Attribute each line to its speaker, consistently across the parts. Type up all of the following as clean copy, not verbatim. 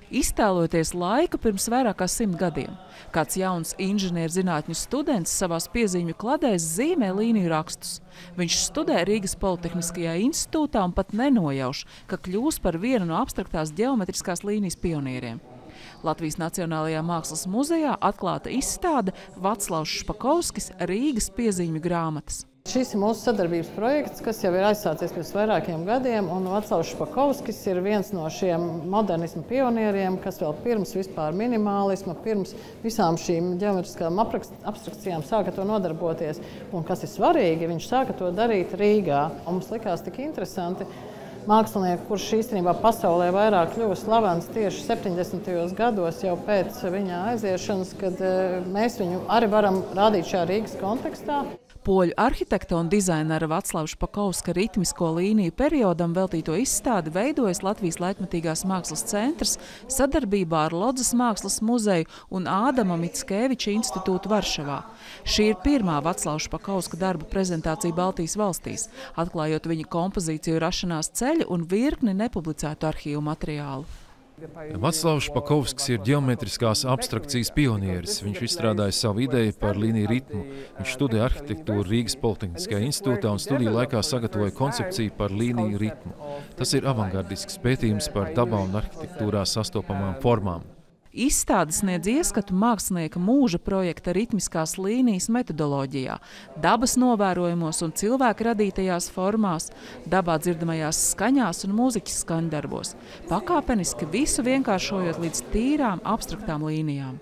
Speaker 1: Iztēloties laiku pirms vairāk kā 100 gadiem, kāds jauns inženierzinātņu students savās piezīmju kladēs zīmē līniju rakstus. Viņš studē Rīgas Politehniskajā institūtā un pat nenojauš, ka kļūs par vienu no abstraktās ģeometriskās līnijas pionieriem. Latvijas Nacionālajā mākslas muzejā atklāta izstāde Vaclavs Špakovskis Rīgas piezīmju grāmatas.
Speaker 2: Šis ir mūsu sadarbības projekts, kas jau ir aizsācies pirms vairākiem gadiem, un Vaclavs Špakovskis ir viens no šiem modernisma pionieriem, kas vēl pirms vispār minimālisma, pirms visām šīm ģeometriskām abstrakcijām sāka to nodarboties. Un kas ir svarīgi, viņš sāka to darīt Rīgā. Un mums likās tik interesanti. Mākslinieks, kurš īstenībā pasaulē vairāk kļuva slavens tieši 70. gados, jau pēc viņa aiziešanas, kad mēs viņu arī varam rādīt šajā Rīgas kontekstā.
Speaker 1: Poļu arhitekta un dizainera Vaclava Špakovska ritmisko līniju periodam veltīto izstādi veidojas Latvijas laikmetīgās mākslas centrs sadarbībā ar Lodzes mākslas muzeju un Ādama Mickeviča institūtu Varšavā. Šī ir pirmā Vaclava Špakovska darbu prezentācija Baltijas valstīs, atklājot viņa kompozīciju rašanās ceļu un virkni nepublicētu arhīvu materiālu.
Speaker 3: Vaclavs Špakovskis ir ģeometriskās abstrakcijas pionieris. Viņš izstrādāja savu ideju par līniju ritmu. Viņš studēja arhitektūru Rīgas Politehniskajā institūtā un studiju laikā sagatavoja koncepciju par līniju ritmu. Tas ir avangardisks pētījums par dabā un arhitektūrā sastopamām formām.
Speaker 1: Izstāde sniedz ieskatu mākslinieka mūža projekta ritmiskās līnijas metodoloģijā, dabas novērojumos un cilvēka radītajās formās, dabā dzirdamajās skaņās un mūziķas skaņdarbos, pakāpeniski visu vienkāršojot līdz tīrām abstraktām līnijām.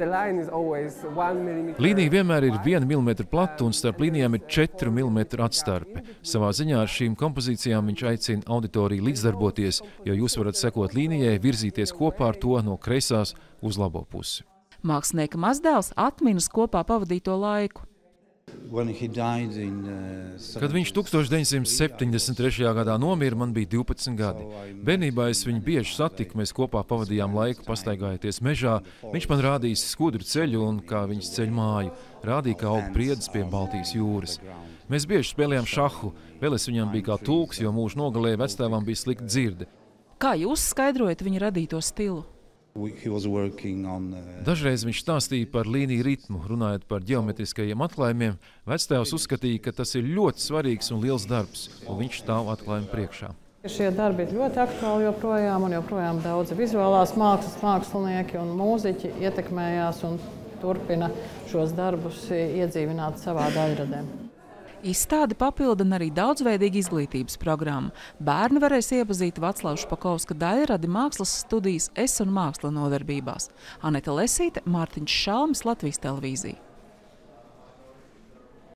Speaker 3: Līnija vienmēr ir 1 mm plata un starp līnijām ir 4 mm atstarpe. Savā ziņā ar šīm kompozīcijām viņš aicina auditoriju līdzdarboties, jo jūs varat sekot līnijai, virzīties kopā ar to no kreisās uz labo pusi.
Speaker 1: Mākslinieka mazdēls atminas kopā pavadīto laiku.
Speaker 3: Kad viņš 1973. gadā nomira, man bija 12 gadi. Bērnībā es viņu bieži satiku, mēs kopā pavadījām laiku pastaigājoties mežā. Viņš man rādīja skudru ceļu un kā viņas ceļ māju, rādīja, kā aug priedes pie Baltijas jūras. Mēs bieži spēlējām šahu, vēl es viņam biju kā tulks, jo mūža nogalē vectēvam bija slikta dzirde.
Speaker 1: Kā jūs skaidrojat viņa radīto stilu?
Speaker 3: Dažreiz viņš stāstīja par līniju ritmu, runājot par ģeometriskajiem atklājumiem. Vectēvs uzskatīja, ka tas ir ļoti svarīgs un liels darbs, un viņš stāv atklājumu priekšā.
Speaker 2: Šie darbi ir ļoti aktuāli joprojām, un joprojām daudzi vizuālās mākslas mākslinieki un mūziķi ietekmējās un turpina šos darbus iedzīvināt savā daļradē.
Speaker 1: Izstādi papildina arī daudzveidīga izglītības programma. Bērni varēs iepazīt Vaclava Špakovska daļradi mākslas studijas Es un māksla nodarbībās. Aneta Lesīte, Mārtiņš Šalms, Latvijas televīzija.